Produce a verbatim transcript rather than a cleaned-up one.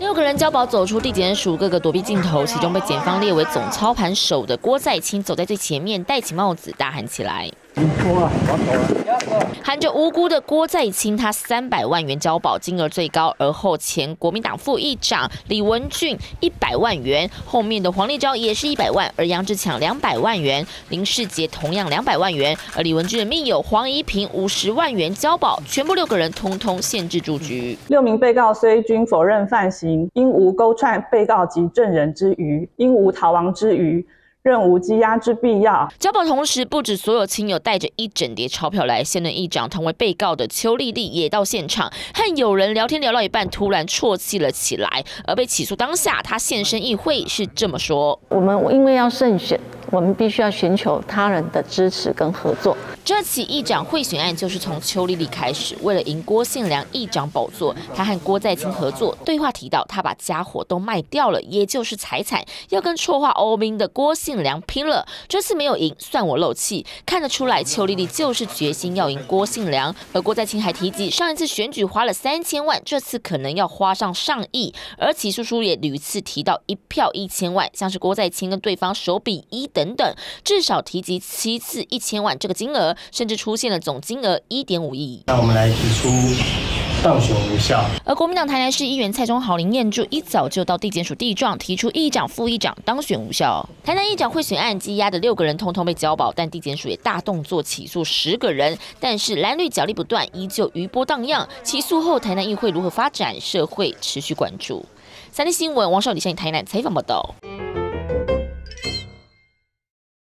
六个人交保走出地检署，各个躲避镜头，其中被检方列为总操盘手的郭在清走在最前面，戴起帽子大喊起来。 喊着无辜的郭在清，他三百万元交保，金额最高。而后前国民党副议长李文俊一百万元，后面的黄立昭也是一百万，而杨志强两百万元，林世杰同样两百万元，而李文俊的密友黄怡平五十万元交保，全部六个人通通限制住局。 六名被告虽均否认犯行，因无勾串被告及证人之余，因无逃亡之余。 任无羁押之必要。 交保同时，不止所有亲友带着一整叠钞票来，现任议长同为被告的邱丽丽也到现场，和友人聊天聊到一半，突然啜泣了起来。而被起诉当下，她现身议会是这么说：“ 我们因为要胜选，我们必须要寻求他人的支持跟合作。 这起议长贿选案就是从邱丽丽开始，为了赢郭信良议长宝座，她和郭在清合作，对话提到她把家伙都卖掉了，也就是财产，要跟绰号欧明的郭信。 信良拼了，这次没有赢，算我漏气。看得出来，邱丽丽就是决心要赢郭信良。而郭在清还提及，上一次选举花了三千万，这次可能要花上上亿。而起诉书也屡次提到一票一千万，像是郭在清跟对方手比一等等，至少提及七次一千万这个金额，甚至出现了总金额一点五亿。 那我们来提出。 当选无效。 而国民党台南市议员蔡中豪、林彦柱一早就到地检署递状，提出议长、副议长当选无效。台南议长贿选案羁押的六个人通通被交保，但地检署也大动作起诉十个人。但是蓝绿角力不断，依旧余波荡漾。起诉后，台南议会如何发展，社会持续关注。三立新闻王少礼向台南采访报道。